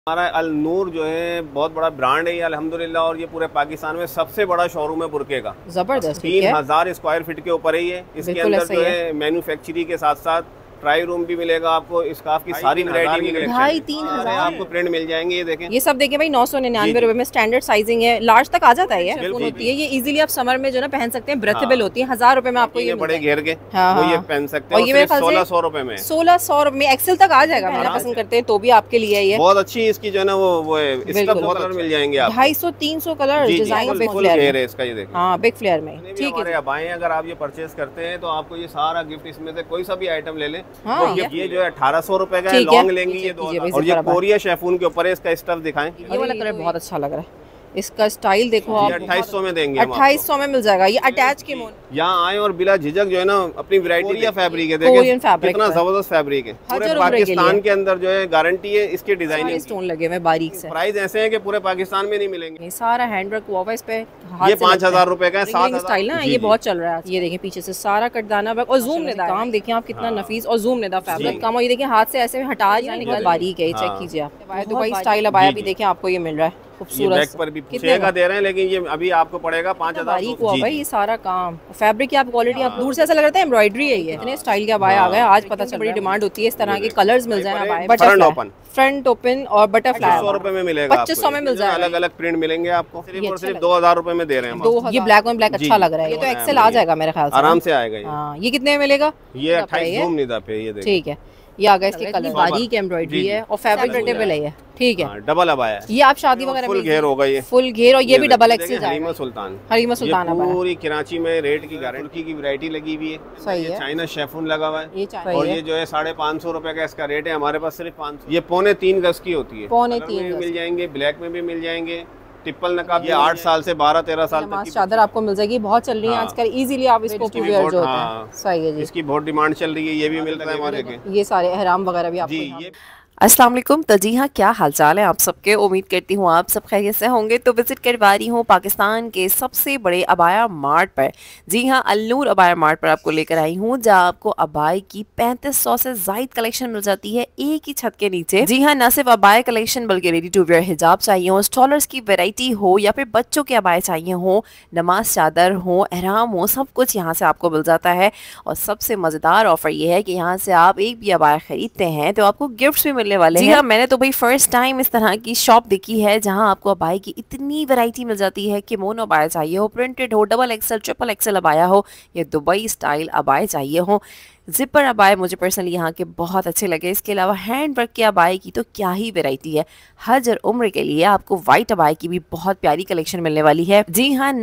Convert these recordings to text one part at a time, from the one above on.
हमारा अल नूर जो है बहुत बड़ा ब्रांड है ये अल्हम्दुलिल्लाह, और ये पूरे पाकिस्तान में सबसे बड़ा शोरूम है बुरके का। जबरदस्त। 3000 स्क्वायर फीट के ऊपर है ये। इसके अंदर जो है मैन्युफैक्चरिंग के साथ साथ ट्राई रूम भी मिलेगा आपको, स्कार्फ की सारी वैरायटी मिलेगी। 2500 आपको प्रिंट मिल जाएंगे। ये देखें, ये सब देखें भाई 999 रुपए में स्टैंडर्ड साइजिंग है, लार्ज तक आ जाता है। ये होती है, ये इजीली आप समर में जो ना पहन सकते हैं, ब्रेथेबल होती है। 1000 रुपए में आपको ये बड़े घेर के हाँ, वो ये पहन सकते हैं। और ये 1600 रुपए में 1600 रुपए में एक्सेल तक आ जाएगा। पहनना पसंद करते हैं तो भी आपके लिए ये बहुत अच्छी इसकी जो है ना वो है, इसका बहुत कलर मिल जाएंगे आपको। 250-300 कलर डिजाइन बिग फ्लेयर है इसका। ये देखिए, हाँ बिग फ्लेयर में। ठीक है, अब आए अगर आप ये परचेज करते हैं तो आपको ये सारा गिफ्ट इसमें से कोई सा भी आइटम ले लें। ये जो है 1800 रुपए का है, लॉन्ग लेंगी ये 2000। और ये कोरिया शेफून के ऊपर है, इसका स्टफ दिखाएं। ये वाला कलर बहुत अच्छा लग रहा है, इसका स्टाइल देखो आप। 2800 में देंगे, 2800 में मिल जाएगा। ये अटैच के मोन यहाँ आए और बिला झिझक जो है ना अपनी वैरायटी या फैब्रिक है, देखें कितना जबरदस्त फैब्रिक है। पूरे पाकिस्तान के अंदर जो है गारंटी है इसकी डिजाइनिंग, स्टोन लगे हुए बारीक से। प्राइस ऐसे है कि पूरे पाकिस्तान में नहीं मिलेंगे। सारा हैंडवर्क हुआ हुआ इस पे। ये 5000 रुपए का है। 7 स्टाइल ना ये बहुत चल रहा है। ये देखें पीछे से सारा कटदाना वर्क और जूम निदा काम देखें आप कितना नफीस और जूम निदा फैब्रिक काम। और ये देखें हाथ से ऐसे हटा निकल बारीक है। चेक कीजिए आप, दुबई स्टाइल अबाया भी देखें आपको ये मिल रहा है खूबसूरत। बैक पर भी 6 का दे रहे हैं, लेकिन ये अभी आपको पड़ेगा 5000। बारीक हुआ भाई ये सारा काम। फैब्रिक की आप क्वालिटी आप दूर से ऐसा लग रहा है एम्ब्रॉयडरी है। ये इतने स्टाइल के अबाया आ गए आज, पता चल बड़ी डिमांड होती है इस तरह के कलर्स मिल जाए। फ्रंट ओपन और बटरफ्लाई 100 रुपए में मिलेगा, 2500 में मिल जाएगा। अलग अलग प्रिंट मिलेंगे आपको। सिर्फ 2000 रुपए में दे रहे हैं। ये ब्लैक ऑन ब्लैक अच्छा लग रहा है। ये तो एक्सेल आ जाएगा मेरे ख्याल से, आराम से आएगा। ये कितने में मिलेगा? ये 28 जूम निदा पे। ये ठीक है, ये आ गया इसके कलर। बारीक एम्ब्रॉयडरी है और फैब्रिक वेटेबल है। ठीक है, डबल अबाया है। ये आप शादी वगैरह फुल घेर होगा, ये फुल घेर। और ये भी डबल एक्सेल हरीमा सुल्तान। हरीमा सुल्तान पूरी कराची में रेट की गारंटी की वैरायटी लगी हुई है। सही है। चाइना शेफून लगा हुआ है और ये जो है 550 रुपए का इसका रेट है। हमारे पास सिर्फ 500। ये 3.25 गज की होती है। 3.25 मिल जाएंगे, ब्लैक में भी मिल जाएंगे। ट्रिपल नकाब ये 8 साल से 12-13 साल तक की चादर आपको मिल जाएगी। बहुत चल रही है आजकल, इजीली आप इसको वेयर जो होता है। सही है जी, इसकी बहुत डिमांड चल रही है। ये भी मिलता है हमारे के। ये सारे एहराम वगैरह भी आपको। अस्सलाम वालेकुम। तो जी हाँ, क्या हालचाल है आप सबके? उम्मीद करती हूँ आप सब खैरियत से होंगे। तो विजिट करवा रही हूँ पाकिस्तान के सबसे बड़े अबाया मार्ट पर। जी हाँ, अल नूर अबाया मार्ट पर आपको लेकर आई हूँ, जहाँ आपको अबाया की 3500 से जायद कलेक्शन मिल जाती है एक ही छत के नीचे। जी हाँ, न सिर्फ अबाया कलेक्शन बल्कि रेडी टू वेयर हिजाब चाहिए हो, स्टॉलर्स की वैरायटी हो, या फिर बच्चों के अबाया चाहिए हो, नमाज चादर हो, एहराम हो, सब कुछ यहाँ से आपको मिल जाता है। और सबसे मजेदार ऑफर ये है कि यहाँ से आप एक भी अबाया खरीदते हैं तो आपको गिफ्ट भी वाले हैं। जी हाँ, मैंने तो भाई फर्स्ट टाइम इस तरह की शॉप देखी है जहाँ आपको अबाया की इतनी वैरायटी मिल जाती है कि मोनो अबाया चाहिए हो, प्रिंटेड हो, डबल एक्सेल, ट्रिपल एक्सेल अबाया हो, या दुबई स्टाइल अबाया चाहिए हो। जिपर अबाया मुझे पर्सनली यहाँ के बहुत अच्छे लगे। इसके अलावा हैंड वर्क के अबाया की तो क्या ही वैरायटी है। हज और उम्र के लिए आपको वाइट अबाया की भी बहुत प्यारी कलेक्शन मिलने वाली है। जी हाँ,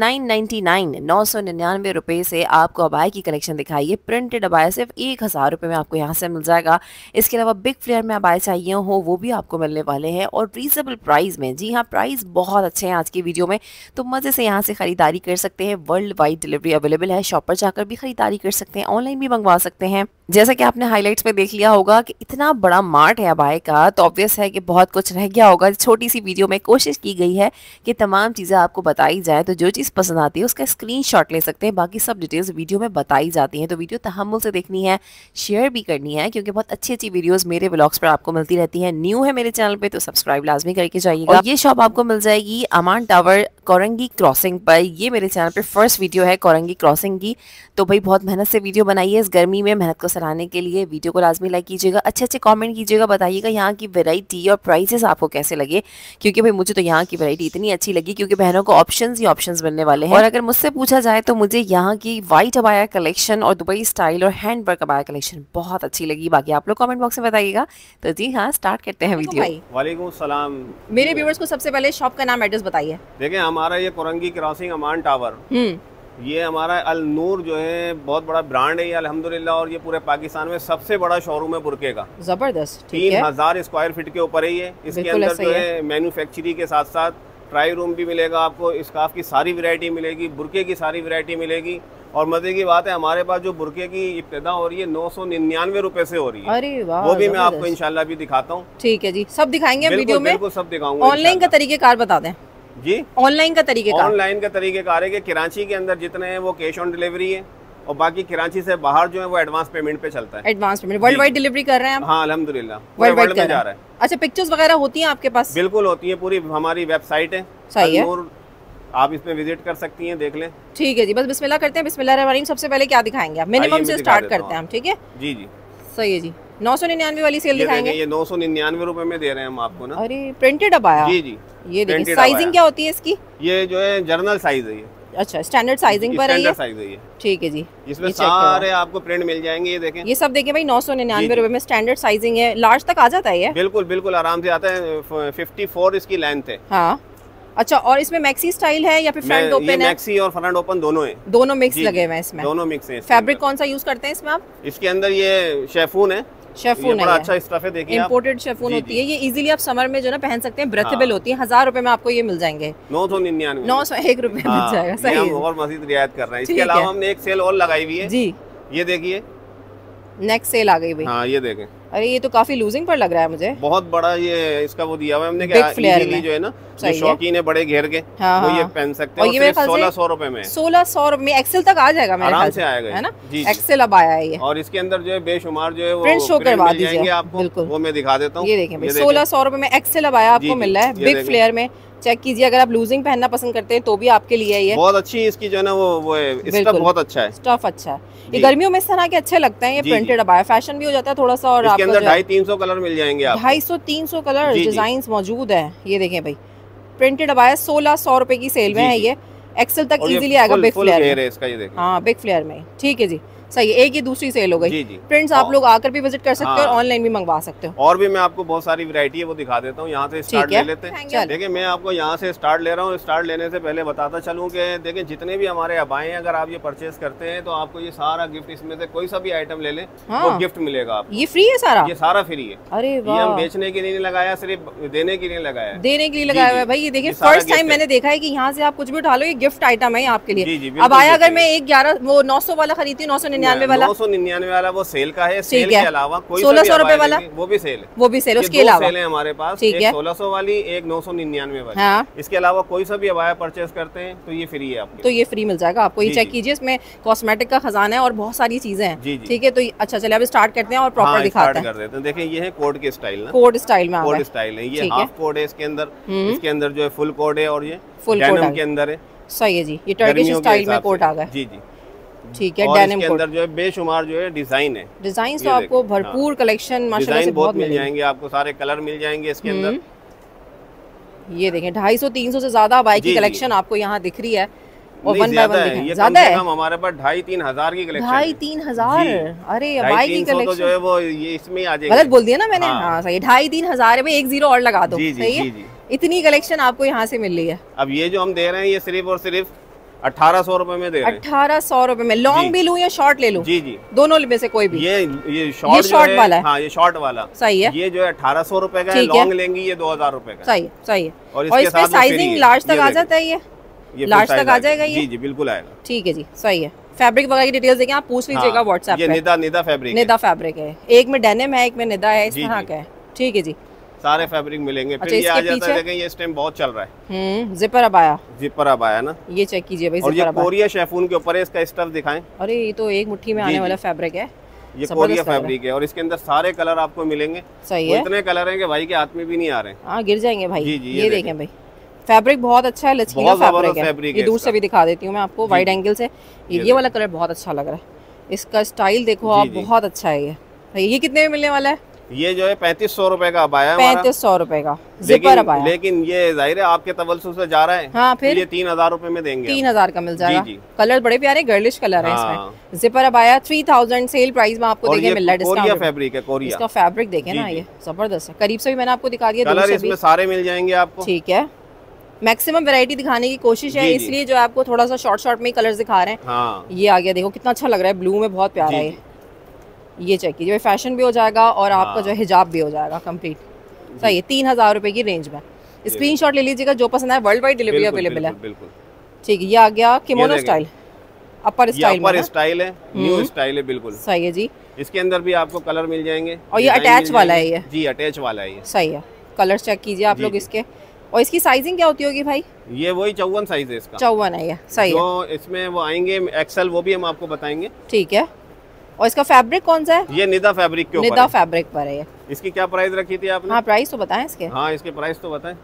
999 रुपए से आपको अबाया की कलेक्शन दिखाई है। प्रिंटेड अबाया सिर्फ 1000 रुपए में आपको यहाँ से मिल जाएगा। इसके अलावा बिग फ्लेयर में अबाया चाहिए हो वो भी आपको मिलने वाले हैं और रीजनेबल प्राइस में। जी हाँ, प्राइस बहुत अच्छे हैं आज की वीडियो में, तो मजे से यहाँ से खरीदारी कर सकते हैं। वर्ल्ड वाइड डिलीवरी अवेलेबल है, शॉप पर जाकर भी खरीदारी कर सकते हैं, ऑनलाइन भी मंगवा सकते हैं। जैसा कि आपने हाइलाइट्स में देख लिया होगा कि इतना बड़ा मार्ट है अबाया का, तो ऑब्वियस है कि बहुत कुछ रह गया होगा। छोटी सी वीडियो में कोशिश की गई है कि तमाम चीज़ें आपको बताई जाए, तो जो चीज़ पसंद आती है उसका स्क्रीनशॉट ले सकते हैं। बाकी सब डिटेल्स वीडियो में बताई जाती हैं, तो वीडियो तहम्मुल से देखनी है, शेयर भी करनी है, क्योंकि बहुत अच्छी अच्छी वीडियोस मेरे व्लॉग्स पर आपको मिलती रहती है। न्यू है मेरे चैनल पे तो सब्सक्राइब लाजमी करके जाइएगा। और ये शॉप आपको मिल जाएगी अमान टावर कोरंगी क्रॉसिंग पर। ये मेरे चैनल पे फर्स्ट वीडियो है कोरंगी क्रॉसिंग की, तो भाई बहुत मेहनत से वीडियो बनाई है। इस गर्मी में मेहनत को सराहने के लिए वीडियो को लाजमी लाइक कीजिएगा, अच्छे अच्छे कमेंट कीजिएगा, बताइएगा यहाँ की वैरायटी और प्राइसेस आपको कैसे लगे, क्योंकि भाई मुझे तो यहाँ की वैरायटी इतनी अच्छी लगी, क्योंकि बहनों को ऑप्शंस ही ऑप्शंस मिलने वाले हैं। और अगर मुझसे पूछा जाए तो मुझे यहाँ की वाइट अबाया कलेक्शन और दुबई स्टाइल और हैंड वर्क अबाया कलेक्शन बहुत अच्छी लगी। बाकी आप लोग कमेंट बॉक्स में बताइएगा। तो जी हाँ, स्टार्ट करते हैं वीडियो। वालेकुम सलाम। मेरे व्यूअर्स को सबसे पहले शॉप का नाम एड्रेस बताइए। देखिए, हमारा ये कोरंगी क्रॉसिंग अमान टावर, ये हमारा अल नूर जो है बहुत बड़ा ब्रांड है ये अल्हम्दुलिल्लाह, और ये पूरे पाकिस्तान में सबसे बड़ा शोरूम है बुरके का। जबरदस्त। 3000 स्क्वायर फीट के ऊपर है ये। इसके अंदर जो है मैन्युफैक्चरिंग के साथ साथ ट्राई रूम भी मिलेगा आपको, स्कार्फ की सारी वैरायटी मिलेगी, बुरके की सारी वैरायटी मिलेगी। और मजे की बात है, हमारे पास जो बुरके की इब्तिदा हो रही है 999 रुपए से हो रही है। अरे वाह, वो भी मैं आपको इंशाल्लाह भी दिखाता हूँ। ठीक है जी, सब दिखाएंगे वीडियो में, बिल्कुल सब दिखाऊंगा। ऑनलाइन का तरीकेकार बता दें जी। ऑनलाइन का तरीकेकार, ऑनलाइन का तरीकेकार है कि कराची के अंदर जितने हैं वो कैश ऑन डिलीवरी है, और बाकी कराची से बाहर जो है वो एडवांस पेमेंट पे चलता है। Advance payment world wide delivery कर रहे हैं आप? हाँ अल्हम्दुलिल्लाह वर्ल्ड वाइड में जा रहा है। अच्छा पिक्चर्स वगैरह होती हैं आपके पास? बिल्कुल होती है, पूरी हमारी वेबसाइट है, सही है, आप इसमें विजिट कर सकती हैं, देख लें। ठीक है जी, बस बिस्मिल्लाह करते हैं। बिस्मिल्लाह। सबसे पहले क्या दिखाएंगे आप? मिनिमम से स्टार्ट करते हैं हम, ठीक है जी जी। सही है जी। 999 वाली सेल दिखाएंगे। ये 999 रुपए में दे रहे हैं हम आपको ना। अरे प्रिंटेड अबाया। जी जी। ये देखिए साइजिंग क्या होती है इसकी? ये जो है जर्नल साइज है ये। अच्छा स्टैंडर्ड साइजिंग पर है ये? साइज है ये। ठीक है जी। इसमें सारे आपको प्रिंट मिल जाएंगे, ये देखें। ये सब देखें भाई 999 रुपए में स्टैंडर्ड साइजिंग है। लार्ज तक आ जाता है ये? बिल्कुल बिल्कुल आराम से आता है। 54 इसकी लेंथ है। हाँ अच्छा, और इसमें मैक्सी स्टाइल है या फिर फ्रंट ओपन है? मैक्सी और फ्रंट ओपन दोनों है। दोनों मिक्स लगे हुए हैं इसमें? दोनों मिक्स हैं। फैब्रिक कौन सा यूज करते हैं इसमें आप? इसके अंदर ये शेफून है। शेफून है, बड़ा अच्छा स्टफ है, देखिए इंपोर्टेड शेफून होती है ये। इजीली आप समर में जो ना पहन सकते हैं, ब्रेथेबल होती है। 1000 रुपए में आपको ये मिल जाएंगे। 999 रुपए मिल जाएगा। सही है, और मजीद रियायत कर रहे हैं। इसके अलावा हमने एक सेल और लगाई हुई है जी, ये देखिए नेक्स्ट सेल आ गई भाई। हाँ ये देखें। अरे ये तो काफी लूजिंग पर लग रहा है मुझे। बहुत बड़ा ये इसका वो दिया हुआ है हमने, क्या इजीली जो है ना जो शौकीन है बड़े घेर के वो ये पहन सकते हैं। और ये 1600 रुपए में, 1600 में एक्सेल तक आ जाएगा मेरे आराम से आएगा, है ना? एक्सेल अब आया है ये। और इसके अंदर जो है बेशुमार जो है वो प्रिंट शो करवा दीजिए आपको, बिल्कुल वो मैं दिखा देता हूँ। ये देखें भाई 1600 रुपए में एक्सेल अब आया आपको मिल रहा है, बिग फ्लेयर में। चेक कीजिए, अगर आप लूजिंग पहनना पसंद करते हैं तो भी आपके लिए है ये। बहुत अच्छी इसकी जो है ना वो स्टफ बहुत अच्छा है। स्टफ अच्छा है ये, गर्मियों में इस तरह के अच्छे लगते हैं ये प्रिंटेड अबाया। फैशन भी हो जाता है थोड़ा सा। और इसके अंदर 250-300 कलर मिल जाएंगे आपको। 250-300 कलर डिजाइन मौजूद है। ये देखें भाई प्रिंटेड अबाया 1600 रुपए की सेल में है ये। एक्सेल तक इजीली आएगा बिग फ्लेयर में। इसका ये देखिए। हाँ बिग फ्लेयर में, ठीक है जी सही है। एक ये दूसरी सेल हो गई। जी जी। प्रिंट्स आप लोग आकर भी विजिट कर सकते हो और ऑनलाइन भी मंगवा सकते हो। और भी मैं आपको बहुत सारी वैरायटी है वो दिखा देता हूँ। यहाँ से स्टार्ट ले लेते हैं। देखिए मैं आपको यहाँ से स्टार्ट ले रहा हूँ। स्टार्ट लेने से पहले बताता चलूँ कि देखिए जितने भी हमारे अबाएं अगर आप ये परचेज करते हैं तो आपको ये सारा गिफ्ट, इसमें से कोई सा भी आइटम ले लें वो गिफ्ट मिलेगा आपको। ये फ्री है सारा? ये सारा फ्री है। अरे ये हम बेचने के लिए नहीं लगाया, सिर्फ देने के लिए लगाया है। देने के लिए लगाया हुआ है भाई। ये देखिए फर्स्ट टाइम मैंने देखा है कि यहाँ से आप कुछ भी उठा लो, ये गिफ्ट आइटम है आपके लिए। अब आया अगर मैं एक 900 वाला खरीदती हूँ, 999 वाला, 999 वाला वो सेल का है। सेल के अलावा कोई 1600 रुपए वाला वो भी सेल है। वो भी सेल, उसके अलावा सेल है हमारे पास। एक 1600 वाली, एक 999 वाली। हाँ। इसके अलावा कोई सा भी अबाया परचेज करते हैं तो ये फ्री है आपको। तो ये फ्री मिल जाएगा आपको। ये चेक कीजिए, इसमें कॉस्मेटिक का खजाना है और बहुत सारी चीजें हैं। ठीक है, तो अच्छा चलिए अब स्टार्ट करते हैं और प्रॉपर दिखाते हैं। देखिए ये है कोड के स्टाइल ना, कोड स्टाइल में कोड स्टाइल है ये। हाफ कोड है इसके अंदर, इसके अंदर जो है फुल कोड है और ये फुल कोड के अंदर है। सही है जी, ये टर्किश स्टाइल में कोट आ गया। जी जी ठीक है। डेनिम कोट अंदर जो है बेशुमार जो है डिजाइन है। डिजाइन तो आपको भरपूर कलेक्शन माशाल्लाह से बहुत मिल जाएंगे आपको। सारे कलर मिल जाएंगे इसके अंदर। ये देखें 250-300 से ज्यादा बाइक की कलेक्शन आपको यहाँ दिख रही है। और वन बाय वन ये ज्यादा है। हमारे पास 2,500-3 हजार की कलेक्शन। 2,500-3 अरे बाइक की कलेक्शन जो है वो ये इसमें आ जाएगा। गलत बोल दिया ना मैंने? हाँ सही, 2,500-3 हजार है भाई। एक जीरो और लगा दो। सही है, इतनी कलेक्शन आपको यहाँ से मिल रही है। अब ये जो हम दे रहे हैं ये सिर्फ और सिर्फ 1800 रुपए में दे रहे हैं। 1800 रुपए में। लॉन्ग भी लूं या शॉर्ट ले लूं? जी जी, दोनों में से कोई भी। ये शॉर्ट वाला है। हाँ ये शॉर्ट वाला सही है। ये जो है 1800 रुपए का है। लॉन्ग लेंगी ये 2000 रुपए का। सही सही है। और इसमें साइजिंग लार्ज तक आ जाता है। ये लार्ज तक आ जाएगा ये? जी जी बिल्कुल आएगा। ठीक है जी सही है। फैब्रिक वगैरह की डिटेल्स देखें, आप पूछ लीजिएगा व्हाट्सएप पे। ये निदा फैब्रिक, निदा फैब्रिक है। एक में डेनिम है, एक में निदा है, इस तरह का है। ठीक है जी, सारे फैब्रिक मिलेंगे। फिर ये आ जाता है, देखें ये इस टाइम बहुत चल रहा है। जिपर अबाया, जिपर अबाया ना, ये चेक कीजिए भाई। और ये कोरिया शेफून के ऊपर है, इसका स्टफ दिखाएं। अरे ये तो एक मुट्ठी में आने वाला फैब्रिक है। ये कोरिया फैब्रिक है और इसके अंदर सारे कलर आपको मिलेंगे। सही है। इतने कलर हैं कि भाई के हाथ में भी नहीं आ रहे। हाँ गिर जाएंगे भाई। ये देखें भाई, फैब्रिक बहुत अच्छा है, लचकीला फैब्रिक है। ये दूर से भी दिखा देती हूँ मैं आपको वाइड एंगल से। ये वाला कलर बहुत अच्छा लग रहा है। इसका स्टाइल देखो आप, बहुत अच्छा है ये। ये कितने में मिलने वाला है? ये जो है 3500 रुपए का अबाया है। 3500 रुपए का जिपर अबाया। लेकिन ये जाहिर है आपके तवल्सुल से जा रहा है। हाँ फिर ये 3000 रुपए में देंगे। 3000 का मिल जाएगा। कलर बड़े प्यारे गर्लिश कलर है इसमें। जिपर अबाया 3000 सेल प्राइस में आपको देखिए मिल रहा है। कोरिया फैब्रिक है, कोरिया। इसका फैब्रिक देखें ना, ये जबरदस्त है। करीब से भी मैंने आपको दिखा दिया। कलर इसमें सारे मिल जाएंगे आपको। ठीक है, मैक्सिमम वैरायटी दिखाने की कोशिश है, इसलिए जो आपको थोड़ा सा शॉर्ट में कलर्स दिखा रहे हैं। हाँ। ये आ गया, देखो कितना अच्छा लग रहा है, ब्लू में बहुत प्यारा है। ये चेक कीजिए, फैशन भी हो जाएगा और आपका जो हिजाब भी हो जाएगा कंप्लीट। सही है, 3000 रुपए की रेंज में। स्क्रीनशॉट ले लीजिएगा, जो पसंद है। वर्ल्ड वाइड डिलीवरी अवेलेबल है। ठीक है, ये आ गया किमोनो स्टाइल, अपर स्टाइल है, न्यू स्टाइल है बिल्कुल। सही है जी। इसके अंदर भी आपको कलर मिल जाएंगे। और ये अटैच वाला है ये? जी अटैच वाला है ये। सही है। कलर चेक कीजिए आप लोग इसके, और इसकी साइजिंग क्या होती होगी भाई? ये वही 54 साइज है इसका। 54 है ये, सही है। जो इसमें वो आएंगे एक्सेल, वो भी हम आपको बताएंगे। ठीक है। और इसका फैब्रिक कौन सा है? ये निदा फैब्रिक के ऊपर। निदा फैब्रिक पर है ये। इसकी क्या प्राइस रखी थी आपने? हाँ प्राइस तो बताएं इसके। हाँ इसके प्राइस तो बताएं।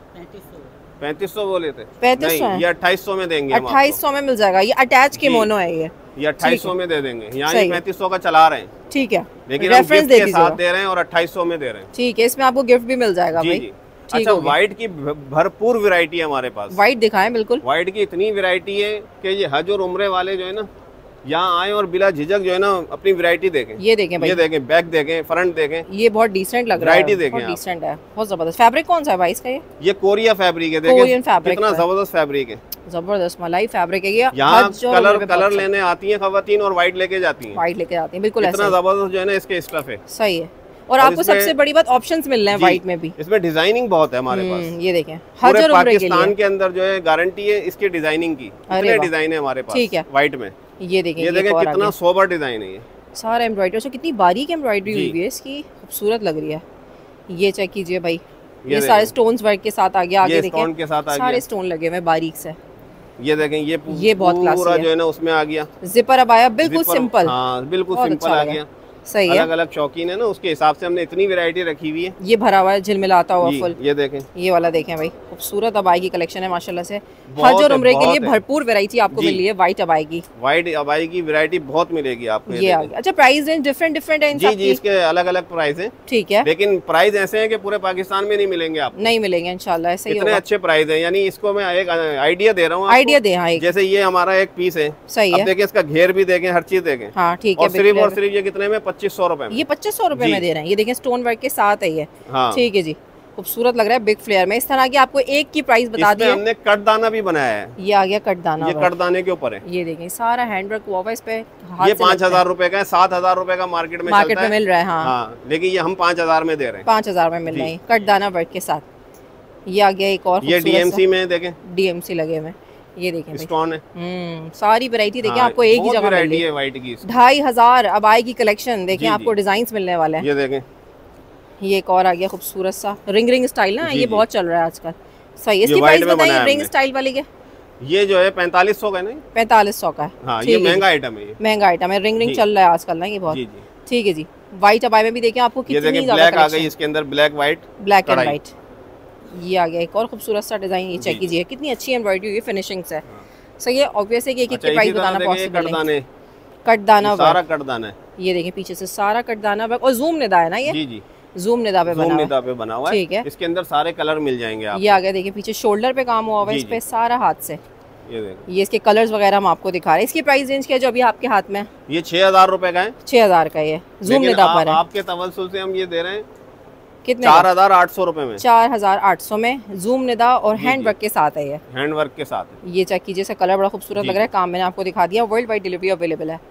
3500 बोले थे। 3500 ये 2800 में देंगे। 2800 में मिल जाएगा। ये अटैच के मोनो है ये 2800 में दे देंगे। यहाँ 3500 का चला रहे हैं। ठीक है, लेकिन हम गिफ्ट के साथ दे रहे हैं और 2800 में दे रहे हैं। ठीक है, इसमें आपको गिफ्ट भी मिल जाएगा भाई। अच्छा, व्हाइट की भरपूर वैरायटी है हमारे पास। व्हाइट दिखाएं बिल्कुल। व्हाइट की इतनी वैरायटी है कि ये हज और उम्रे वाले जो है ना, यहाँ आए और बिला झिझक जो है ना अपनी वैरायटी देखें। ये देखें भाई, ये देखें, बैक देखें, फ्रंट देखें। ये बहुत डिसेंट लग रहा है। वैरायटी देखें, डिसेंट है, बहुत जबरदस्त। फैब्रिक कौन सा है भाई इसका? ये कोरिया फैब्रिक है। देखें कोरियन फैब्रिक, कितना जबरदस्त फैब्रिक है। जबरदस्त मलाई फैब्रिक है ये। यहाँ कलर लेने आती है खवातीन और व्हाइट लेके जाती है। व्हाइट लेके जाती है बिल्कुल। इतना जबरदस्त जो है ना इसके स्टफ है। सही है। और आपको सबसे बड़ी बात ऑप्शंस मिल रहे हैं व्हाइट में भी। इसमें डिजाइनिंग बहुत है हमारे पास। ये देखें, पूरे पाकिस्तान के अंदर जो है गारंटी है इसकी डिजाइनिंग की। इतने डिजाइन है हमारे पास। ठीक है, व्हाइट में ये देखें, ये देखें कितना सोबर डिजाइन है। ये सारा एम्ब्रॉयडरी, कितनी बारीक एम्ब्रॉयडरी हुई है इसकी, खूबसूरत लग रही है। ये चेक कीजिए भाई, ये सारे स्टोन्स वर्क के साथ आ गया। आगे देखें सारे स्टोन लगे हुए बारीक से। ये देखें, ये बहुत पूरा जो है ना उसमें आ गया। जिपर अब आया, बिल्कुल सिंपल। हाँ बिल्कुल सिंपल आ गया। सही है। अलग अलग शौकीन है ना, उसके हिसाब से हमने इतनी वैरायटी रखी हुई है। ये भरा हुआ है, झिलमिलाता हुआ फुल। ये देखें, ये वाला देखें भाई, खूबसूरत अबाई की कलेक्शन है माशाल्लाह से। हज और उम्रे के लिए भरपूर वैरायटी आपको मिल रही है। व्हाइट अबाई की, वैरायटी बहुत मिलेगी आपको। ये अच्छा, प्राइस रेंज डिफरेंट है इन जी, इसके अलग अलग प्राइस है। ठीक है, लेकिन प्राइस ऐसे है कि पूरे पाकिस्तान में नहीं मिलेंगे आपको। नहीं मिलेंगे इंशाल्लाह, ऐसे ही इतने अच्छे प्राइस है। यानी इसको मैं एक आइडिया दे रहा हूँ। आइडिया दे, हाँ, जैसे ये हमारा एक पीस है। सही है। देखें इसका घेर भी देखें, हर चीज देखें। हाँ ठीक है। और सिर्फ ये कितने में? 2500 रुपए में। 2500 रुपए में दे रहे हैं। ये देखें स्टोन वर्क के साथ है ये। हाँ ठीक है जी, खूबसूरत लग रहा है। बिग फ्लेयर में इस तरह की आपको एक की प्राइस बता दी। हमने कटदाना भी बनाया है। ये आ गया कटदाना, ये कटदाने के ऊपर है। ये देखें सारा हैंडवर्क हुआ है इस पे। ये 5000 रुपए का है। 7000 रुपए का मार्केट में मिल रहा है। हाँ, लेकिन ये हम 5000 में दे रहे हैं। 5000 में मिल रहे हैं कटदाना वर्क के साथ। ये आ गया एक और, ये डीएमसी में देखें, डीएमसी लगे हुए। ये देखें स्टोन है। सारी वैरायटी देखें आपको एक ही जगह मिल रही है। व्हाइट की 2500 अबाई की कलेक्शन देखें, आपको डिजाइन मिलने वाले हैं। ये देखें, ये एक और आ गया खूबसूरत सा रिंग स्टाइल ना, ये बहुत चल रहा है आजकल। सही है। इसकी प्राइस बताइए रिंग स्टाइल वाले के। ये जो है 4500 का नहीं, 4500 का है। हाँ, ये महंगा आइटम है। महंगा आइटम है, रिंग चल रहा है आजकल ना ये बहुत। ठीक है जी। व्हाइट अबाई में भी देखें आपको कितनी ब्लैक आ गई इसके अंदर, ब्लैक एंड व्हाइट। ये आ गया एक और खूबसूरत सा डिजाइन। ये चेक कीजिए कितनी अच्छी एम्ब्रॉयडरी हुई है, फिनिशिंग से। सही है। ऑब्वियस है कि एक की प्राइस बताना पॉसिबल नहीं। कटदाना सारा कटदाना है। ये देखें पीछे से सारा कटदाना वर्क और जूम निदा है ना ये। जी, जूम निदा पे बना हुआ है। ठीक है। इसके अंदर सारे कलर मिल जाएंगे आपको। ये आ गया देखिए, पीछे शोल्डर पे काम हुआ है इस पे सारा हाथ से। ये इसके कलर्स वगैरह हम आपको दिखा रहे हैं। इसकी प्राइस रेंज क्या है जो अभी आपके हाथ में? ये 6000 रुपए का है। 6000 का ये जूम निदा पर है। आपके तवज्जुल से हम ये दे रहे हैं कितने? 4800 रुपए में। 4800 में जूम निदा और हैंड वर्क के साथ है। ये हैंड वर्क के साथ है। ये चेक कीजिए, इसका कलर बड़ा खूबसूरत लग रहा है। काम मैंने आपको दिखा दिया। वर्ल्ड वाइड डिलीवरी अवेलेबल है।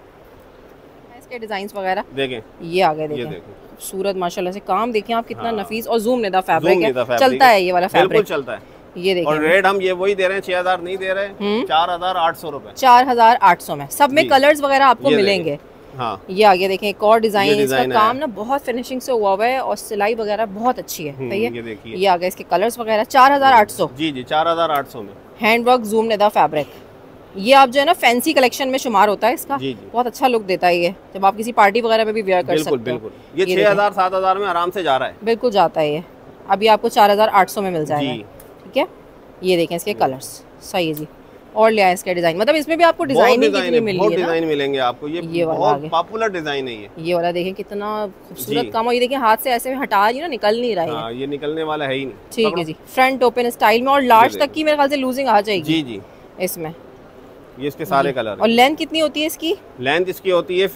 इसके डिजाइन्स वगैरह देखें, ये आ गए देखें, खूबसूरत माशाल्लाह से। काम देखें आप कितना नफीस। और जूम निदा फैब्रिक है, चलता है ये वाला फैब्रिक, चलता है। ये देखिए, और रेट हम ये वही दे रहे हैं, 6000 नहीं दे रहे, 4800 रुपए। 4800 में सब में कलर्स वगैरह आपको मिलेंगे। हाँ, ये आगे देखें एक और डिजाइन। इसका काम ना बहुत फिनिशिंग से हुआ हुआ है और सिलाई वगैरह बहुत अच्छी है। ये आगे इसके कलर्स वगैरह। 4800। जी 4800 में। हैंडवर्क जूम निदा फैब्रिक। ये आप जो है ना फैंसी कलेक्शन में शुमार होता है इसका। बहुत अच्छा लुक देता है ये, जब आप किसी पार्टी वगैरह में भी वेयर कर सकते हो। ये 6000-7000 में आराम से जा रहा है। बिल्कुल जाता है ये। अभी आपको 4800 में मिल जाएगा। ठीक है। ये देखें इसके कलर्स। सही है जी। और ले आए इसके डिजाइन, मतलब इसमें भी आपको डिजाइन कितनी मिल रही है। डिजाइन मिलेंगे आपको। ये बहुत पॉपुलर डिजाइन है। ये वाला देखें कितना खूबसूरत काम है। ये देखें हाथ से ऐसे हटा रही है ना, निकल नहीं रहा है। ये निकलने वाला है ही नहीं। ठीक है जी। फ्रंट ओपन स्टाइल में और लार्ज तक की मेरे ख्याल से लूजिंग आ जाएगी। जी इसमें ये इसके सारे कलर। और लेंथ कितनी होती है इसकी? लेंथ इसकी होती है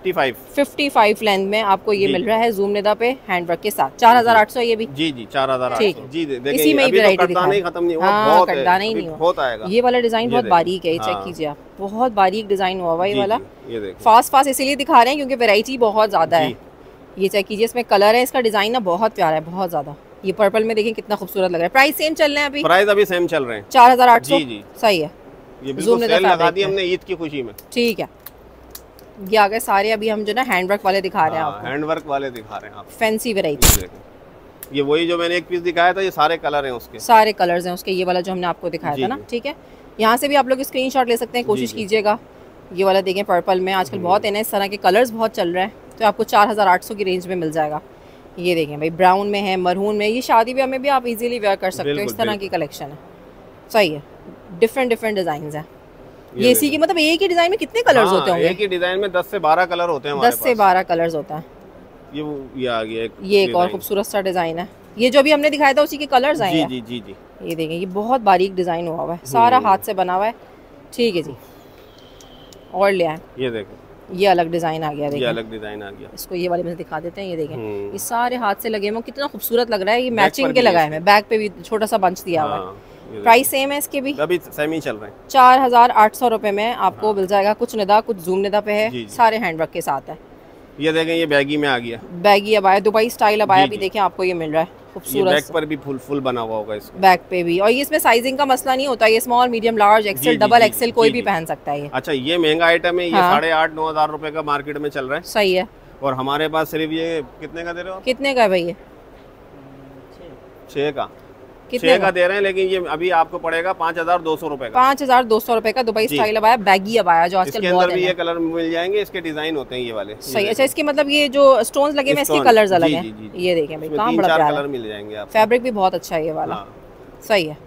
55 लेंथ में आपको ये मिल रहा है जूम निदा पे हैंडवर्क के साथ। 4800 ये भी। जी 4800। जी देखिए, इसी में ही वैरायटी दिखा नहीं, खत्म नहीं हुआ, बहुत कटदाना ही नहीं हुआ, बहुत आएगा। ये वाला डिजाइन बहुत बारीक है, चेक कीजिए आप, बहुत बारीक डिजाइन हुआ हुआ ये वाला। फास्ट इसीलिए दिखा रहे हैं क्योंकि वैरायटी बहुत ज्यादा है। ये चेक कीजिए, इसमें कलर है, इसका डिजाइन ना बहुत प्यारा है, बहुत ज्यादा। ये पर्पल में देखिए कितना खूबसूरत लग रहा है। प्राइस सेम चल रहे हैं अभी? प्राइस अभी सेम चल रहे हैं, 4800। सही है। ये बिल्कुल सेल लगा दी हमने ईद की खुशी में। ठीक है। ये आ गए सारे। अभी हम जो ना हैंडवर्क वाले दिखा रहे हैं आपको। हैंडवर्क वाले दिखा रहे हैं आप, फैंसी वैरायटी। ये वही जो मैंने एक पीस दिखाया था, ये सारे कलर हैं उसके, सारे कलर्स हैं उसके। ये वाला जो हमने आपको दिखाया था ना, ठीक है। यहाँ से भी आप लोग स्क्रीनशॉट ले सकते हैं, कोशिश कीजिएगा। ये वाला देखें पर्पल में, आजकल बहुत है ना इस तरह के कलर्स बहुत चल रहे हैं, तो आपको 4800 की रेंज में मिल जाएगा। ये देखें भाई, ब्राउन में है, मरून में, ये शादी ब्याह में भी आप इजीली वेयर कर सकते हो, इस तरह की कलेक्शन है। सही है, डिफरेंट डिफरेंट डिजाइन हैं। ये इसी की मतलब एक ही डिजाइन में कितने कलर्स होते होंगे? एक ही डिजाइन में 10 से 12 कलर होते हैं, 10 से 12 कलर्स होता है। ये आ गया ये एक और खूबसूरत सा डिजाइन है। ये जो भी हमने दिखाया था उसी के कलर्स आए हैं। जी जी जी। ये देखें, ये बहुत बारीक डिजाइन हुआ हुआ है, सारा हाथ से बना हुआ है। ठीक है जी, और ले आए। ये देखें, ये अलग डिजाइन आ गया। ये अलग डिजाइन आ गया। इसको ये वाले में दिखा देते हैं। ये देखें, ये सारे हाथ से लगे हुए, कितना खूबसूरत लग रहा है। ये मैचिंग के लगाए हैं, बैक पे भी छोटा सा बंच दिया हुआ है। प्राइस सेम है इसके भी, अभी सेम ही चल रहे हैं। 4800 रुपए में आपको मिल जाएगा। कुछ निदा, कुछ जूम निदा पे है, सारे हैंडवर्क के साथ है। ये देखें, ये बैगी में आ गया, बैगी अबाया, दुबई स्टाइल अबाया भी देखें आपको ये मिल रहा है खूबसूरत। बैक पर भी फुल बना हुआ होगा इसका, बैक पे भी। और ये इसमें साइजिंग का मसला नहीं होता, ये small, medium, large, XL, double XL कोई भी पहन सकता है ये। अच्छा, ये महंगा आइटम है, ये 8,500-9 हज़ार रुपए का मार्केट में चल रहा है। सही है। और हमारे पास सिर्फ ये कितने का दे रहे हो? कितने का है भाई ये? 6 का, 6 का दे रहे हैं, लेकिन ये अभी आपको पड़ेगा 5,200 रुपए का। 5,200 रुपए का दुबई स्टाइल अबाया, बैगी अबाया जो आजकल बहुत है। ये कलर मिल जाएंगे, इसके डिजाइन होते हैं ये वाले। सही। अच्छा, इसके मतलब ये जो स्टोन्स लगे हैं इसके कलर्स अलग हैं। ये देखें भाई, काम बड़ा प्यारा कलर मिल जाएंगे आपको। फैब्रिक भी बहुत अच्छा है ये वाला। सही है,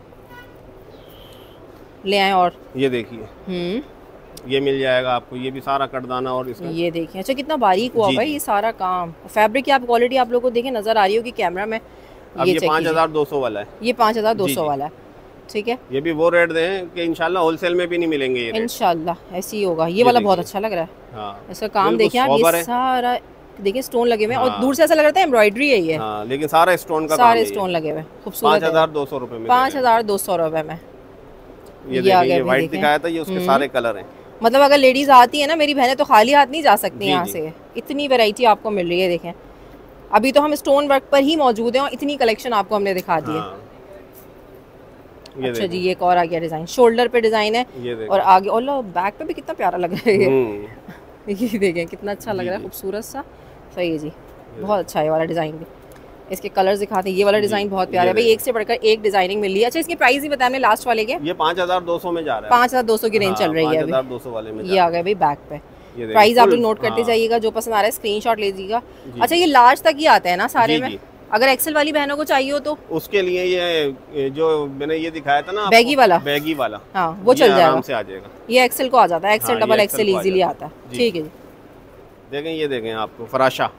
ले आए। और ये देखिए, ये मिल जाएगा आपको, ये भी सारा कटदाना और इसका। ये देखिए, अच्छा कितना बारीक हुआ भाई ये सारा काम। फैब्रिक की आप क्वालिटी आप लोगों को देखें, नजर आ रही होगी कैमरा में। अब ये 5,200 वाला है, ये 5,200 वाला है। ठीक है, ये भी वो रेट दें कि इंशाल्लाह होलसेल में भी नहीं मिलेंगे ये, इंशाल्लाह ऐसे ही होगा। ये वाला बहुत अच्छा लग रहा है। हाँ, इसका काम देखिए आप, ये सारा देखिए स्टोन लगे हुए हैं। और दूर से ऐसा लग रहा है एम्ब्रॉयडरी है ये। हाँ, लेकिन सारा स्टोन का, सारे स्टोन लगे हुए, खूबसूरत। 5,200 रुपए में, 5,200 रुपए में। ये व्हाइट दिखाया था, ये उसके सारे कलर हैं। मतलब अगर लेडीज आती है ना, मेरी बहनें, तो खाली हाथ नहीं जा सकती यहाँ से। इतनी वैरायटी आपको मिल रही है। देखें, अभी तो हम स्टोन वर्क पर ही मौजूद हैं और इतनी कलेक्शन आपको हमने दिखा दी है। अच्छा जी, ये एक और आ गया डिजाइन, शोल्डर पे डिजाइन है और आगे, और बैक पे भी कितना प्यारा लग रहा है ये देखें कितना अच्छा लग रहा है, खूबसूरत सा। सही है जी, बहुत अच्छा है ये वाला डिजाइन भी। इसके कलर्स दिखाते हैं। ये वाला डिजाइन बहुत प्यारा है भाई, एक से बढ़कर एक डिजाइनिंग मिल रही है। अच्छा, इसके प्राइस ही बताया हमने लास्ट वाले के, ये 5,200 में जा रहा है। 5,200 की रेंज चल रही है, 5,200 वाले में ये आ गया भाई बैक पे। प्राइस आप लोग नोट करते जाइएगा, जो पसंद आ रहा है स्क्रीनशॉट ले लीजिएगा। अच्छा, ये लार्ज तक ही आते हैं ना सारे में? अगर एक्सेल वाली बहनों को चाहिए हो तो उसके लिए ये जो मैंने ये दिखाया था ना, बैगी वाला, हाँ वो चल जाएगा, आराम से आ जाएगा। ये एक्सेल को आ जाता है, एक्सेल डबल एक्सेल इजीली आता है। ठीक है जी, देखें ये देखें आपको फराशा।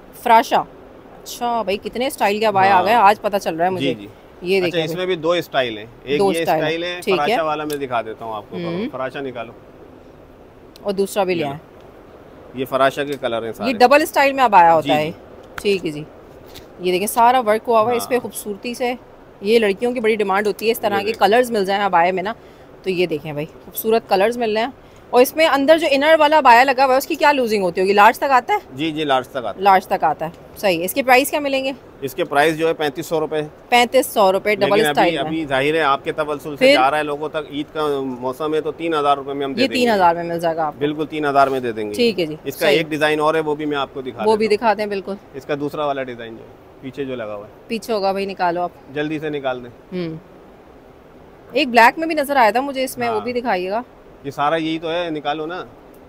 अच्छा भाई, कितने स्टाइल के अबाया आ गए, आज पता चल रहा है मुझे। ये देखिए, इसमें भी 2 स्टाइल हैं, एक ये स्टाइल है, फराशा वाला मैं दिखा देता हूँ आपको। फराशा निकालो, और दूसरा भी लिया है। ये फराशा के कलर हैं सारे, ये डबल स्टाइल में अबाया होता है। ठीक है जी, ये देखें सारा वर्क हुआ हुआ है इस पे खूबसूरती से। ये लड़कियों की बड़ी डिमांड होती है, इस तरह के कलर्स मिल जाए अबाया में ना, तो ये देखें भाई खूबसूरत कलर्स मिल रहे हैं। और इसमें अंदर जो इनर वाला अबाया लगा हुआ है उसकी क्या लूजिंग होती होगी? लार्ज तक आता है? जी, लार्ज तक आता है। लार्ज तक आता है, सही है। इसके प्राइस क्या मिलेंगे? इसके प्राइस जो है 3500 रुपए। 3500 रुपए डबल स्टाइल। अभी जाहिर है आपके तवल्सुल से जा रहा है लोगों तक, ईद का मौसम है, तो 3,000 रुपए में हम दे देंगे। 3,000 में मिल जाएगा आपको, बिल्कुल 3,000 में दे देंगे। ठीक है जी। इसका एक डिजाइन और है, वो भी मैं आपको दिखाते हैं बिल्कुल। इसका दूसरा वाला डिजाइन जो पीछे जो लगा हुआ है, पीछे होगा भाई, निकालो आप, जल्दी से निकाल दें। एक ब्लैक में भी नजर आया था मुझे इसमें, वो भी दिखाइएगा। ये सारा यही तो है, निकालो ना।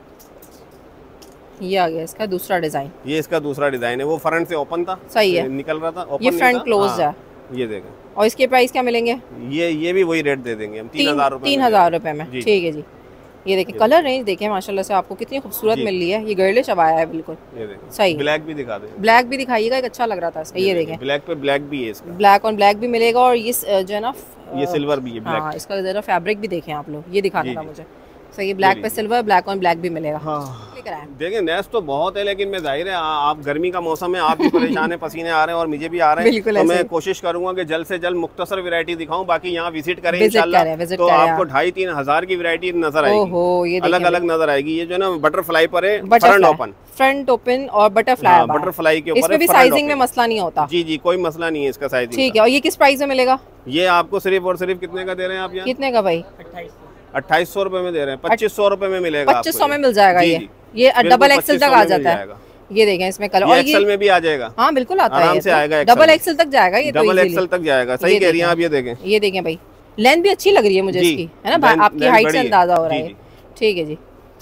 ये आ गया इसका दूसरा डिजाइन, ये इसका दूसरा डिजाइन है। वो फ्रंट से ओपन था, सही है, निकल रहा था, ओपन ये फ्रंट क्लोज है। ये देखें। और इसके प्राइस क्या मिलेंगे? ये भी वही रेट दे देंगे हम, 3,000 रुपए। 3,000 रुपए में, ठीक है जी। ये देखिए कलर रेंज देखें माशाल्लाह से आपको कितनी खूबसूरत मिल रही है। ये गर्लिश अबाया है बिल्कुल, सही। ब्लैक भी दिखा दें, ब्लैक भी दिखाइएगा, एक अच्छा लग रहा था इसका। ये देखें, ब्लैक पे ब्लैक भी है इसका, ब्लैक और ब्लैक भी मिलेगा। और ये जो है ना, ये सिल्वर भी है, ब्लैक। हाँ, इसका जरा फैब्रिक भी देखें आप लोग, ये दिखाना था मुझे। सही, ब्लैक पे सिल्वर, ब्लैक ऑन ब्लैक भी मिलेगा। हाँ। देखिए नेस तो बहुत है, लेकिन मैं जाहिर है आप गर्मी का मौसम है, आप भी परेशान है, पसीने आ रहे हैं और मुझे भी आ रहे हैं, तो मैं कोशिश करूंगा कि जल्द से जल्द मुख्तसर वैरायटी दिखाऊं। बाकी यहाँ विजिट करें इंशाल्लाह, तो आपको 2,500-3 हजार की वैरायटी नजर आएगी, अलग अलग नजर आएगी। ये जो ना बटरफ्लाई पर है, फ्रंट ओपन और बटरफ्लाई के ऊपर, साइजिंग में मसला नहीं होता। जी, कोई मसला नहीं है इसका साइजिंग। ठीक है। और ये किस प्राइस में मिलेगा? ये आपको सिर्फ और सिर्फ कितने का दे रहे हैं आप यहाँ? कितने का भाई? 2,800 रुपए में दे रहे हैं। 2,500 रुपए में मिलेगा, 2,500 में मिल जाएगा। ये डबल एक्सेल तक आ जाता है। ये देखें इसमें कलर, और एक्सेल में भी आ जाएगा। हाँ बिल्कुल आता है, आराम से आएगा, डबल एक्सेल तक जाएगा ये, डबल एक्सेल तक जाएगा। सही कह रही हैं आप। ये देखें, ये देखें भाई, लेंथ भी अच्छी लग रही है मुझे इसकी, है ना, आपकी हाइट से अंदाजा हो रहा है। ठीक है जी,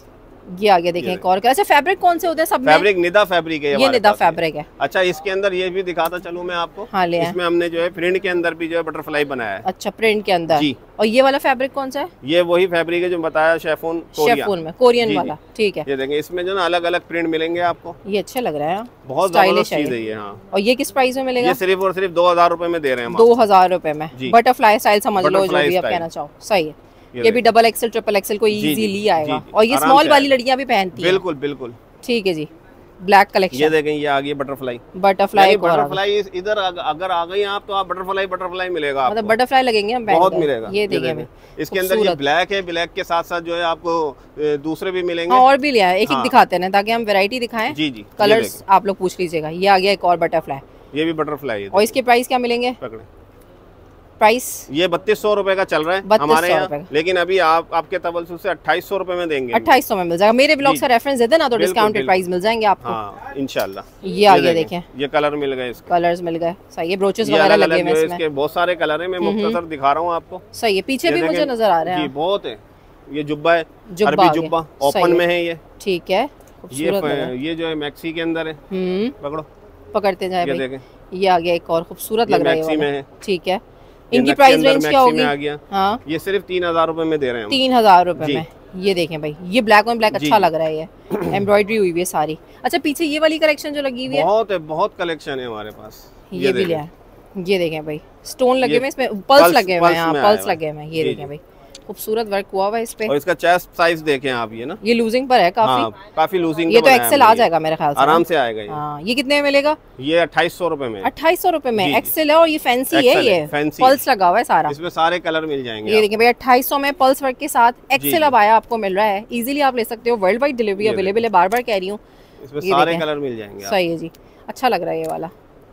ये आगे देखें एक और। अच्छा फैब्रिक कौन से होते हैं सब में? फैब्रिक निदा फैब्रिक है, ये निदा फैब्रिक है। अच्छा इसके अंदर ये भी दिखाता चलूं मैं आपको। हाँ ले, इसमें हमने जो है प्रिंट के अंदर भी जो है बटरफ्लाई बनाया है। अच्छा प्रिंट के अंदर जी। और ये वाला फैब्रिक कौन सा है? ये वही फैब्रिक है जो बताया, शेफोन में कोरियन वाला। ठीक है, ये देखें इसमें जो ना अलग अलग प्रिंट मिलेंगे आपको। ये अच्छे लग रहा है, बहुत स्टाइलिश चीज है ये। हाँ, और ये किस प्राइस में मिलेगा? ये सिर्फ और सिर्फ 2000 रुपए में दे रहे हैं। 2000 रुपए में बटरफ्लाई स्टाइल समझ लो, जो भी आप कहना चाहो। सही है, ये भी डबल एक्सेल ट्रिपल एक्सेल को इजीली आएगा। और ये स्मॉल वाली लड़कियां भी पहनती हैं। बिल्कुल बिल्कुल। ठीक है जी, ब्लैक कलेक्शन। ये देखें, ये आ गई बटरफ्लाई। बटरफ्लाई इधर अगर आ गई आप तो आप बटरफ्लाई मिलेगा आपको। मतलब बटरफ्लाई लगेंगे हम बहुत मिलेगा। ये देखें इसके अंदर ये ब्लैक है, ब्लैक के साथ साथ जो है आपको दूसरे भी मिलेंगे। और भी लिया है, एक एक दिखाते हैं ताकि हम वैरायटी दिखाएं। जी जी, कलर्स आप लोग पूछ लीजिएगा। ये आ गया एक और बटरफ्लाई, ये भी बटरफ्लाई है। और इसके प्राइस क्या मिलेंगे? पकड़े प्राइस ये 3200 रुपए का चल रहा है हमारे यहाँ, लेकिन अभी आपके तवल्सुल से 2800 रुपए में देंगे। 2800 में मिल जाएगा। मेरे ब्लॉग से रेफरेंस दे देना तो डिस्काउंटेड प्राइस मिल जाएंगे आपको। हाँ, इंशाल्लाह। ये आगे देखें, ये कलर मिल गए, कलर्स मिल गए। सही है, ब्रोचेस वगैरह लगे हुए हैं इसमें। इसके बहुत सारे कलर है, मैं मुख्तसर दिखा रहा हूँ आपको। सही है, पीछे भी मुझे नजर आ रहे हैं। बहुत है। ये जुब्बा है, अरबी जुब्बा ओपन में है ये। ठीक है, ये जो है मैक्सी के अंदर है। पकड़ो, पकड़ते जाए। ये आ गया एक और खूबसूरत लग रहा है, मैक्सी में है। ठीक है, इनकी प्राइस रेंज क्या होगी? आ गया। हाँ, ये सिर्फ 3000 रुपए में दे रहे हैं। 3000 रुपए में। ये देखें भाई, ये ब्लैक ऑन ब्लैक अच्छा लग रहा है, ये एम्ब्रॉयडरी हुई हुई है सारी। अच्छा पीछे ये वाली कलेक्शन जो लगी हुई है, बहुत कलेक्शन है हमारे पास। ये भी लिया, ये देखें भाई, स्टोन लगे हुए इसमें, पल्स लगे हुए हैं, पल्स लगे हुए हैं। ये देखें भाई, खूबसूरत वर्क हुआ हुआ है इस पे। और इसका चेस्ट साइज देखें आप, ये ना ये लूजिंग पर है काफी। हाँ, काफी लूजिंग। ये तो एक्सेल आ जाएगा मेरे ख्याल से, आराम से आएगा ये। हाँ, ये कितने में मिलेगा? ये 2800 रुपए में। 2800 रुपए में एक्सेल है, और ये फैंसी है, ये पल्स लगा हुआ है सारा। इसमें सारे कलर मिल जाएंगे। ये देखिए भाई, 2800 में पल्स वर्क के साथ एक्सेल अब आया आपको मिल रहा है। इजीली आप ले सकते हो, वर्ल्ड वाइड डिलीवरी अवेलेबल है, बार बार कह रही हूँ। इसमें सारे कलर मिल जाएंगे। सही है जी, अच्छा लग रहा है ये वाला।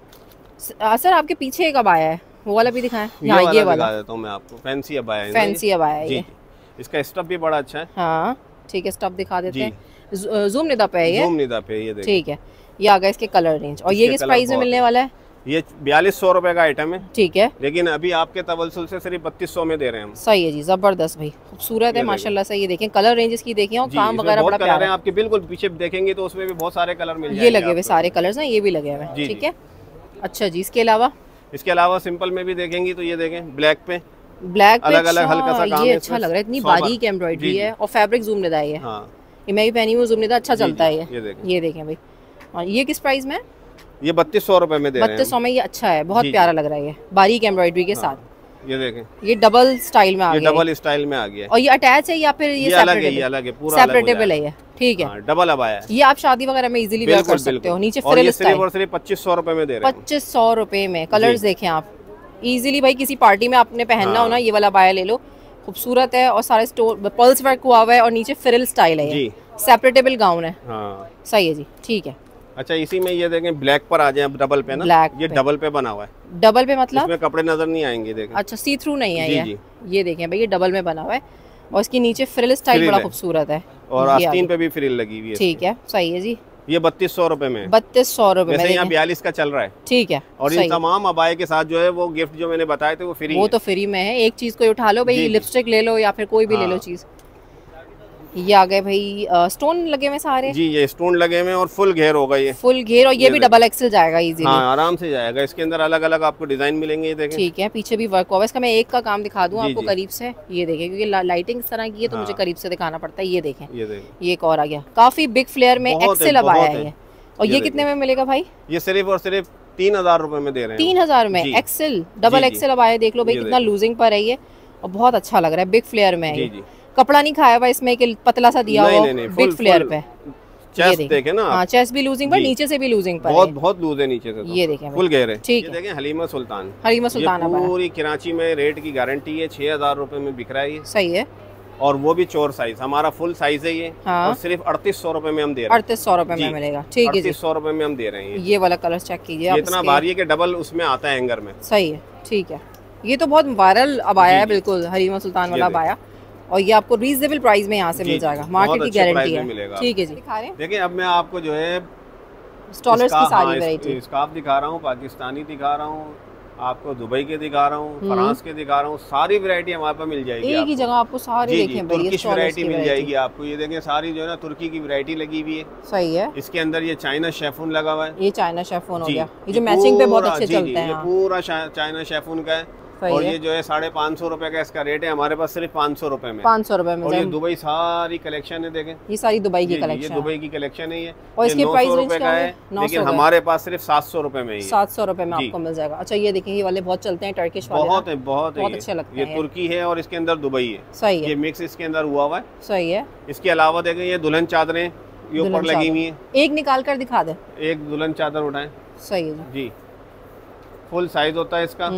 सर आपके पीछे एक अबाया है, वो वाला भी दिखाएं। ये वाला देता हूँ मैं आपको, फैंसी अबाया है। फैंसी अबाया है ये, इसका स्टफ भी बड़ा अच्छा है। हाँ ठीक है, स्टफ दिखा देते हैं। जूम निदा पे है ये, जूम निदा पे ये देखिए। ठीक है, ये आ गया इसके कलर रेंज। और ये किस प्राइस में मिलने वाला है? ये 4200 रुपए का आइटम है। ठीक है, लेकिन अभी आपके तवल्सुल से सिर्फ 3200 में दे रहे हैं हम। सही है जी, जबरदस्त भाई, खूबसूरत है माशाल्लाह से। ये देखें कलर रेंज इसकी देखें, और काम वगैरह बड़ा प्यारा है। आपके बिल्कुल पीछे देखेंगे तो उसमें भी बहुत सारे कलर मिल जाएंगे। ये लगे हुए सारे कलर्स हैं, ये भी लगे हुए हैं। ठीक है, अच्छा जी, इसके अलावा सिंपल में भी देखेंगे तो ये देखें, ब्लैक पे अलग अलग हल्का सा काम है। ये अच्छा लग रहा है, इतनी बारीक एम्ब्रॉयडरी है, और फैब्रिक जूम निदा है। ये मैं भी पहनी हूँ, जूम निदा अच्छा चलता है ये देखें भाई। और ये किस प्राइस में? ये 3200 रुपए में दे रहे हैं। 3200 में ये अच्छा है, बहुत प्यारा लग रहा है, ये बारीक एम्ब्रॉयडरी के साथ। ये देखें, ये डबल स्टाइल में आ गया, डबल स्टाइल में आ गया। और ये अटैच है या फिर ये अलग है? ये अलग है, पूरा सेपरेटेबल है ये। ठीक है, डबल अबाया है। ये आप शादी वगैरह में इजीली वेयर कर सकते हो। नीचे फ्रिल स्टाइल, और सिर्फ 2500 रुपए में दे रहे हैं। 2500 रुपए में। कलर्स देखें आप, इजीली भाई किसी पार्टी में आपने पहनना हो ना, ये वाला बाया ले लो, खूबसूरत है। और सारे स्टोन पल्स वर्क हुआ हुआ है, और नीचे फ्रिल स्टाइल है, ये सेपरेटेबल गाउन है। सही है जी, ठीक है। अच्छा इसी में ये देखें, ब्लैक पर आ जाए, डबल पे ना, ब्लैक ये डबल पे बना हुआ है। डबल पे मतलब इसमें कपड़े नजर नहीं आएंगे, देखें। अच्छा, सी थ्रू नहीं है ये देखें भाई, ये डबल में बना हुआ है, और इसकी नीचे फ्रिल स्टाइल बड़ा खूबसूरत है, और आस्तीन पे भी फ्रिल लगी हुई है। ठीक है, सही है जी। ये 3200 रुपए में। 3200 रुपए में। यहाँ 42 का चल रहा है। ठीक है, और इन तमाम अबाए के साथ जो है वो गिफ्ट जो मैंने बताए थे वो फ्री, वो तो फ्री में है। एक चीज को उठा लो भाई, लिपस्टिक ले लो या फिर कोई भी ले लो चीज। ये आ गए भाई, स्टोन लगे हुए सारे। जी, ये स्टोन लगे हुए और फुल घेर होगा, ये फुल घेर। और ये भी डबल एक्सेल जाएगा इजीली। हाँ, आराम से जाएगा। इसके अंदर अलग अलग आपको डिजाइन मिलेंगे, ये देखें। ठीक है, पीछे भी वर्क होगा इसका। मैं एक का काम दिखा दूं आपको करीब से, ये देखें, क्योंकि लाइटिंग इस तरह की है तो मुझे करीब से दिखाना पड़ता है। ये देखें, ये एक और आ गया, काफी बिग फ्लेयर में एक्सेल अब आया है। और ये कितने में मिलेगा भाई? ये सिर्फ और सिर्फ 3000 रुपए में दे रहे हैं। 3000 में एक्सेल, डबल एक्सेल अब आया। देख लो भाई कितना लूजिंग पर है ये, और बहुत अच्छा लग रहा है, बिग फ्लेयर में है। कपड़ा नहीं खाया हुआ इसमें कि पतला सा दिया हुआ, बिग फ्लेयर पे। चेस्ट देखें ना, हाँ, चेस्ट भी लूजिंग पर, नीचे से भी लूजिंग पर, बहुत लूज है नीचे से तो। ये देखें, फुल घेर है। ठीक है, देखें, हलीमा सुल्तान पूरी कराची में रेट की गारंटी है। 6000 रुपए में बिक रहा है ये। सही है, और वो भी चोर साइज, हमारा फुल साइज है ये। और सिर्फ 3800 रुपए में हम दे रहे हैं। 3800 रुपए में मिलेगा। ठीक है, 3800 रुपए में हम दे रहे हैं। ये वाला कलर चेक कीजिए, इतना भारी है कि डबल उसमें आता है हैंगर में। सही है, ठीक है। ये तो बहुत वायरल अब आया है, बिल्कुल हलीमा सुल्तान वाला बाया, और ये आपको रीजनेबल प्राइस में यहाँ से मिल जाएगा, मार्केट की गारंटी है। ठीक है जी, देखिए अब मैं आपको जो है स्टॉलर्स की सारी वैरायटी। स्कार्फ दिखा रहा हूँ, पाकिस्तानी दिखा रहा हूँ, आपको दुबई के दिखा रहा हूँ, फ्रांस के दिखा रहा हूँ, सारी वैरायटी हमारे पास मिल जाएगी। एक ही जगह आपको सारी देखें, तुर्किश वैरायटी मिल जाएगी आपको। ये देखें सारी जो है ना तुर्की की वैरायटी लगी हुई है। सही है। इसके अंदर ये चाइना शेफून लगा हुआ है। ये चाइना शेफून हो गया, ये जो मैचिंग पे बहुत अच्छे चलते हैं। ये पूरा चाइना शेफून का है और ये जो है 550 रुपए का इसका रेट है, हमारे पास सिर्फ 500 रुपए में। 500 रुपए में। और ये दुबई सारी कलेक्शन है, देखें ये सारी दुबई की कलेक्शन, ये दुबई की कलेक्शन है। ये और इसकी प्राइस रेंज क्या है, लेकिन हमारे पास सिर्फ 700 रुपए में ही 700 रुपए में आपको मिल जाएगा। अच्छा ये देखिए, ये वाले बहुत चलते हैं, टर्किश वाले बहुत अच्छे लगते हैं। ये तुर्की है और इसके अंदर दुबई है। सही है, ये मिक्स इसके अंदर हुआ हुआ है। सही है। इसके अलावा देखें ये दुल्हन चादरें ये ऊपर लगी हुई है। एक निकाल कर दिखा दे, एक दुल्हन चादर उठाएं। सही है जी, फुल साइज होता है इसका।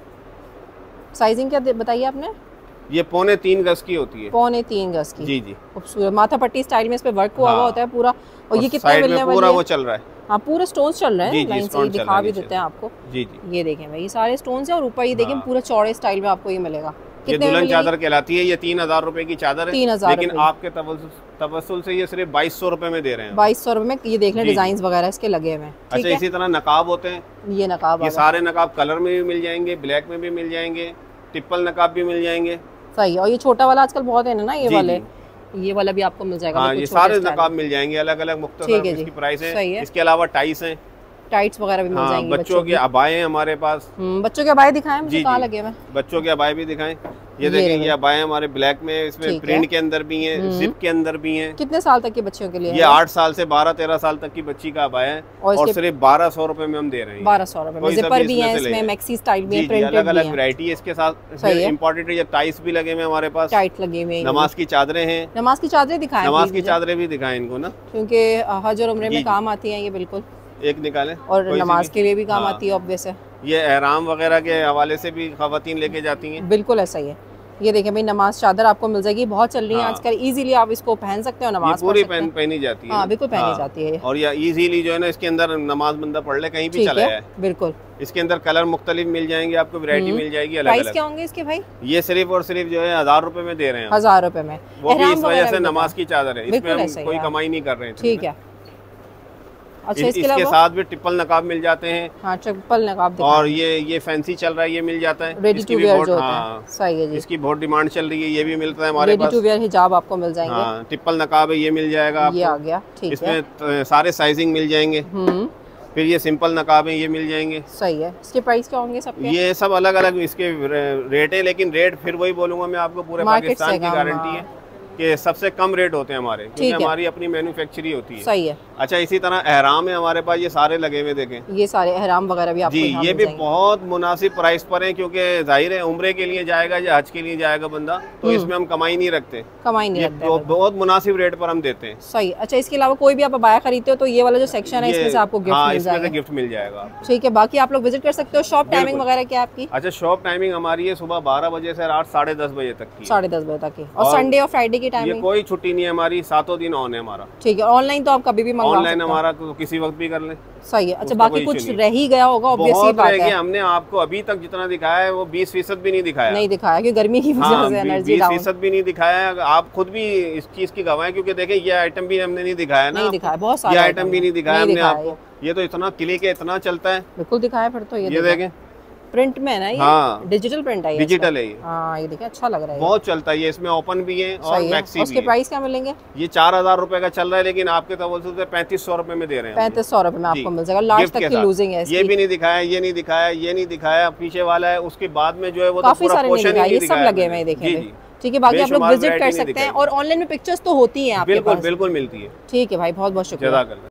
साइजिंग क्या बताइए आपने? ये 3.25 गज की होती है। 3.25 गज की। जी जी, खूबसूरत माथा पट्टी स्टाइल में इस पे वर्क हुआ हुआ होता है पूरा। और ये कितना मिलने वाला है? पूरा वो चल रहा है। हाँ पूरे स्टोन्स चल रहे हैं, लाइन से दिखा भी देते हैं आपको। जी जी, ये देखें भाई, ये सारे स्टोन्स हैं और ऊपर ये देखें पूरा चौड़े स्टाइल में आपको ये मिलेगा। ये दुल्हन चादर कहलाती है। ये 3000 रुपए की चादर है, 3000, लेकिन आपके तवस्सुल से ये सिर्फ 2200 रुपए में दे रहे हैं। 2200 रुपए में। ये देख लें डिजाइन वगैरह इसके लगे हुए हैं। अच्छा, इसी तरह नकाब होते हैं। ये नकाब, ये सारे नकाब कलर में भी मिल जाएंगे, ब्लैक में भी मिल जाएंगे, ट्रिपल नकाब भी मिल जाएंगे। सही। और ये छोटा वाला आजकल बहुत है ना, ये वाले, ये वाला भी आपको मिल जाएगा। हाँ, ये सारे नकाब मिल जाएंगे अलग अलग मुख्तलिफ इसकी प्राइस है। इसके अलावा टाइस हैं, टाइट्स वगैरह भी मिल जाएंगे। बच्चों के अबाए हैं हमारे पास। बच्चों के अबाए दिखाएं मुझे, कहाँ लगे हुए? बच्चों के अबाए भी दिखाएं। ये देखें, ये अबाए हमारे ब्लैक में, इसमें प्रिंट के अंदर भी हैं, जिप के अंदर भी हैं। कितने साल तक के बच्चों के लिए? ये 8 साल से 12-13 साल तक की बच्ची का अबाया है और सिर्फ 1200 रुपए में हम दे रहे हैं। 1200 रुपए में जिपर भी है इसमें, मैक्सी स्टाइल भी है, प्रिंटेड भी है, अलग अलग वैरायटी है इसके साथ। इंपॉर्टेंट है, टाइस भी लगे हुए हमारे पास, टाइट लगे हुए। नमाज की चादरें हैं। नमाज की चादरें दिखाएं, नमाज की चादरें भी दिखाएं इनको ना, क्योंकि हज और उम्रे में काम आती हैं ये। बिल्कुल, एक निकालें। और नमाज के लिए भी काम आती है ऑब्वियस है। ये एहराम वगैरह के हवाले से भी खवातीन लेके जाती हैं। बिल्कुल ऐसा ही है। ये देखें भाई, नमाज चादर आपको मिल जाएगी, बहुत चल रही है आजकल। इजीली आप इसको पहन सकते हो, नमाज पूरी पहनी जाती है। हाँ बिल्कुल पहनी जाती है। और ये इजीली जो है ना, इसके अंदर नमाज बंदा पढ़ ले, कहीं भी चला जाए। बिल्कुल, इसके अंदर कलर मुख्तलिफ मिल जाएंगे आपको, वैरायटी मिल जाएगी अलग अलग। प्राइस क्या होंगे इसके भाई? ये सिर्फ और सिर्फ जो है 1000 रुपए में दे रहे हैं। 1000 रुपए में, वो भी इस वजह से नमाज की चादर है, इसमें हम कोई कमाई नहीं कर रहे हैं। ठीक है। अच्छा, इसके साथ भी ट्रिपल नकाब मिल जाते हैं। हाँ, ट्रिपल नकाब। और ये फैंसी चल रहा है, ये मिल जाता है। रेडी टू वेयर जो होता है। सही है जी, इसकी बहुत डिमांड चल रही है, ये भी मिलता है हमारे पास। रेडी टू वेयर हिजाब आपको मिल जाएंगे। हाँ, ट्रिपल नकाब है, ये मिल जाएगा आपको। ये आ गया, ठीक है। इसमें सारे साइजिंग मिल जाएंगे। फिर ये सिंपल नकाब है, ये मिल जाएंगे। सही है। इसके प्राइस क्या होंगे सबके? ये सब अलग अलग इसके रेट है, लेकिन रेट फिर वही बोलूंगा मैं आपको, पूरे पाकिस्तान की गारंटी है कि सबसे कम रेट होते हैं हमारे, क्योंकि हमारी अपनी मैन्युफैक्चरिंग होती है। सही है। अच्छा, इसी तरह एहराम है हमारे पास, ये सारे लगे हुए देखें। ये सारे एहराम वगैरह भी आपको जी, ये भी बहुत मुनासिब प्राइस पर है, क्योंकि जाहिर है उम्रे के लिए जाएगा या हज के लिए जाएगा बंदा, तो इसमें हम कमाई नहीं रखते। बहुत मुनासिब रेट पर हम देते हैं। सही। अच्छा, इसके अलावा कोई भी आप अबाया खरीदते हो तो ये वाला जो सेक्शन है इसमें से आपको गिफ्ट मिल जाएगा। ठीक है। बाकी आप लोग विजिट कर सकते हो। शॉप टाइमिंग वगैरह क्या है आपकी? अच्छा, शॉप टाइमिंग हमारी है सुबह 12 बजे से रात 10:30 बजे तक की। 10:30 बजे तक की। और संडे और फ्राइडे की टाइमिंग? कोई छुट्टी नहीं है हमारी, 7 दिन ऑन है हमारा। ठीक है। ऑनलाइन तो आप कभी भी मंगवा सकते हो। ऑनलाइन हमारा तो किसी वक्त भी कर लें। सही है। अच्छा, बाकी कुछ रह ही गया होगा ऑब्वियसली बात है। हमने आपको अभी तक जितना दिखाया है वो 20% भी नहीं दिखाया। नहीं दिखाया, क्योंकि गर्मी की वजह से एनर्जी डाउन। 20% भी नहीं दिखाया। आप खुद भी इस चीज की गवाह हैं, क्योंकि देखें ये आइटम भी हमने नहीं दिखाया ना। नहीं दिखाया, बहुत सारे ये आइटम भी नहीं दिखाया हमने आपको। ये तो इतना क्लिक है, इतना चलता है। बिल्कुल दिखाया फिर तो। ये देखें, प्रिंट में है ना ये? हाँ, डिजिटल प्रिंट है। डिजिटल है ये। हाँ, ये देखिए अच्छा लग रहा है, बहुत चलता है ये। इसमें ओपन भी है और मैक्सी भी है। उसके प्राइस क्या मिलेंगे? ये 4000 रुपए का चल रहा है, लेकिन आपके तवज्जुह से 3500 रुपए में दे रहे हैं। 3500 रुपए में आपको मिल जाएगा। लास्ट तक की लूजिंग है। ये भी नहीं दिखाया, ये नहीं दिखाया, ये नहीं दिखाया, पीछे वाला है, उसके बाद में जो है वो काफी सारे नहीं दिखाया, ये सब लगे हुए देखें। ठीक है। बाकी आप लोग विजिट कर सकते हैं, और ऑनलाइन में पिक्चर्स तो होती हैं आपके पास। बिल्कुल मिलती है। ठीक है भाई, बहुत बहुत शुक्रिया।